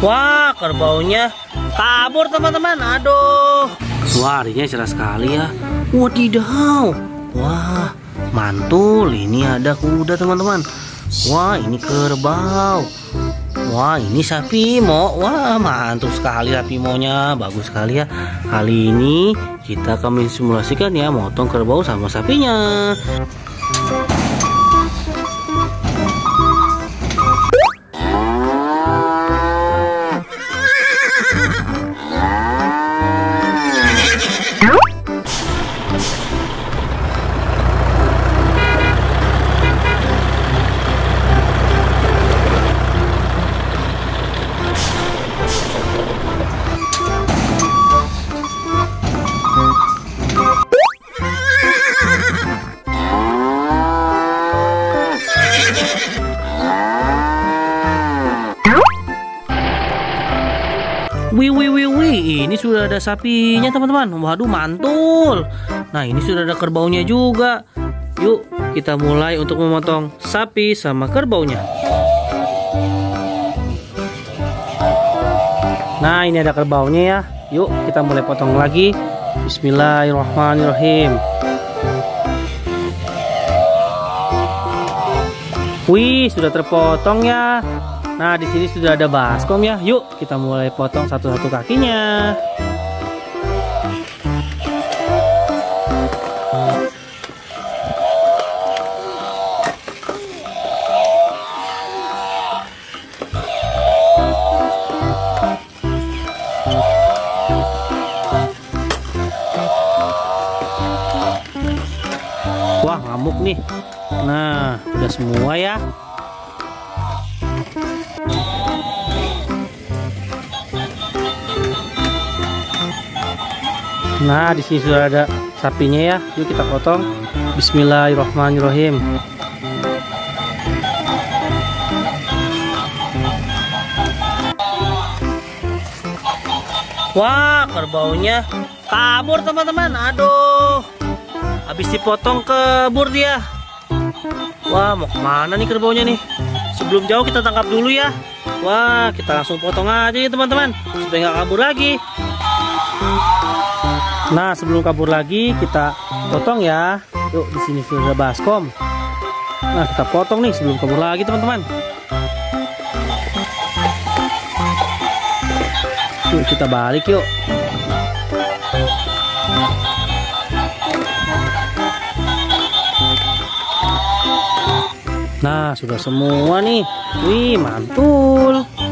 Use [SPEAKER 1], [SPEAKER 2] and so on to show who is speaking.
[SPEAKER 1] Wah, kerbaunya kabur teman-teman. Aduh. Wah, harinya cerah sekali ya. Wadidaw. Wah, mantul. Ini ada kuda teman-teman. Wah, ini kerbau. Wah, ini sapi mo. Wah, mantul sekali sapi monya. Bagus sekali ya. Kali ini kita akan mensimulasikan ya motong kerbau sama sapinya. Wih, ini sudah ada sapinya teman-teman. Waduh, mantul. Nah, ini sudah ada kerbaunya juga. Yuk, kita mulai untuk memotong sapi sama kerbaunya. Nah, ini ada kerbaunya ya. Yuk, kita mulai potong lagi. Bismillahirrahmanirrahim. Wih, sudah terpotong ya. Nah, di sini sudah ada baskom ya. Yuk, kita mulai potong satu-satu kakinya. Wah, ngamuk nih. Nah, udah semua ya. Nah, di sini sudah ada sapinya ya. Yuk kita potong. Bismillahirrahmanirrahim. Wah, kerbaunya kabur teman-teman. Aduh, habis dipotong kabur dia. Wah, mau kemana nih kerbaunya nih? Sebelum jauh kita tangkap dulu ya. Wah, kita langsung potong aja ya teman-teman, supaya nggak kabur lagi. Nah, sebelum kabur lagi kita potong ya. Yuk, di sini sudah ada baskom. Nah, kita potong nih sebelum kabur lagi teman-teman. Yuk, kita balik yuk. Nah, sudah semua nih. Wih, mantul.